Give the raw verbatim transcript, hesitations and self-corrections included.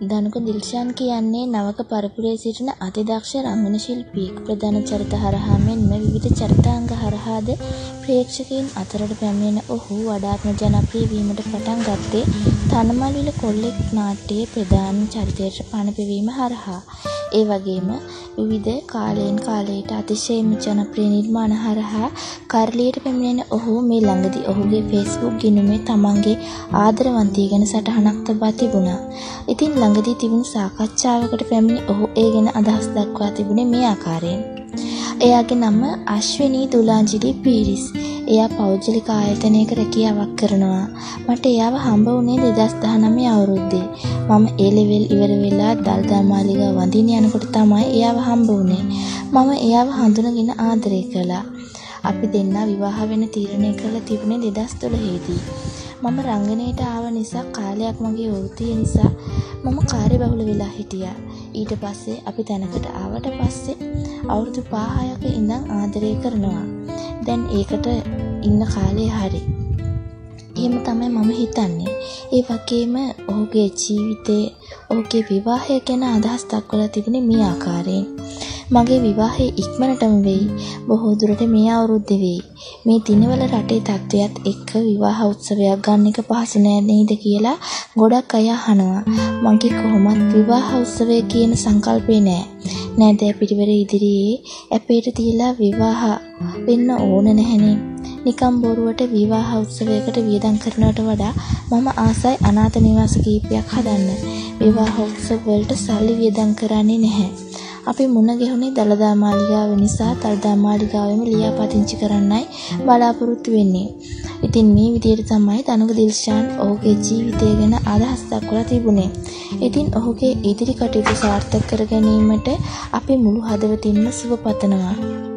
ධනුක දිල්ෂාන් කියන්නේ නවක පරපුරේ සිටින අතිදක්ෂ රංගන ශිල්පියෙක්. ප්‍රධාන චරිත හරහා මෙන්ම විවිධ චරිතාංග හරහාද ප්‍රේක්ෂකයන් අතරට පැමිණෙන ඔහු වඩාත්ම ජනප්‍රිය වීමට පටන් ගත්තේ තනමල්විල කොල්ලෙක් නාට්‍යයේ ප්‍රධාන චරිතයට පණ පෙවීම හරහා. ඒ වගේම විවිධ කාලයෙන් කාලයට අතිශයින්ම ජනප්‍රිය නිර්මාණ හරහා කරලියට පැමිණෙන ඔහු මේ ළඟදී ඔහුගේ Facebook ගිණුමේ තමන්ගේ ආදරවන්තිය ගැන සටහනක් තබා තිබුණා. ඉතින් ළඟදී තිබුණු සාකච්ඡාවකට පැමිණි ඔහු ඒ ගැන අදහස් දක්වා තිබුණේ මේ ආකාරයෙන්. එයාගේ නම අශ්විනී දුලාංජලි පීරිස්. එයා පෞද්ගලික ආයතනයක රැකියාවක් කරනවා. මට එයාව හම්බ වුණේ දෙදහස් දහනවය අවුරුද්දේ. මම ඒ ලෙවල් ඉවර වෙලා දල්දා මාලිගාව වඳින්න යනකොට තමයි එයාව හම්බ වුණේ. මම එයාව හඳුනගෙන ආදරය කළා. අපි දෙන්නා විවාහ වෙන්න තීරණය කළා තිබුණේ දෙදහස් දොළහේදී. මම රංගනයට ආව නිසා කාලයක් මගේ වෘත්තිය නිසා මම කාර්යබහුල වෙලා හිටියා. ඊට පස්සේ අපි තැනකට ආවට පස්සේ අවුරුදු පහක ඉඳන් ආදරය කරනවා. දැන් ඒකට ඉන්න කාලය හරි. එහෙම තමයි මම හිතන්නේ. ඒ වගේම ඔහුගේ ජීවිතේ ඔහුගේ විවාහය ගැන අදහස් දක්වලා තිබුණේ මේ ආකාරයෙන්. මගේ විවාහය ඉක්මනටම වෙයි. බොහෝ දුරට මේ අවුරුද්දේ වෙයි. මේ දිනවල රටේ තත්ත්වයක් එක්ක විවාහ උත්සවයක් ගන්න එක පහසු නෑ නේද කියලා ගොඩක් අය අහනවා. මගේ කොහොමත් විවාහ උත්සවය කියන සංකල්පේ නෑ. නෑදෑ පිරිවර ඉදිරියේ අපේට තියලා විවාහ වෙන්න ඕන නැහැනේ. නිකම් බොරුවට විවාහ උත්සවයකට වියදම් කරනවට වඩා මම ආසයි අනාථ නිවාස කීපයක් හදන්න. විවාහ උත්සව වලට සල්ලි වියදම් කරන්නේ නැහැ. අපි මුණ ගැහුනේ දළදා මාලිගාව නිසා දළදා මාලිගාවෙම ලියාපදිංචි කරන්නයි බලාපොරොත්තු වෙන්නේ. ඉතින් මේ විදිහට තමයි ධනුක දිල්ෂාන් ඔහුගේ ජීවිතය ගැන අදහස් දක්වලා තිබුණේ. ඉතින් ඔහුගේ ඉදිරි කටයුතු සාර්ථක කර ගැනීමට අපි මුළු හදවතින්ම සුබ පතනවා.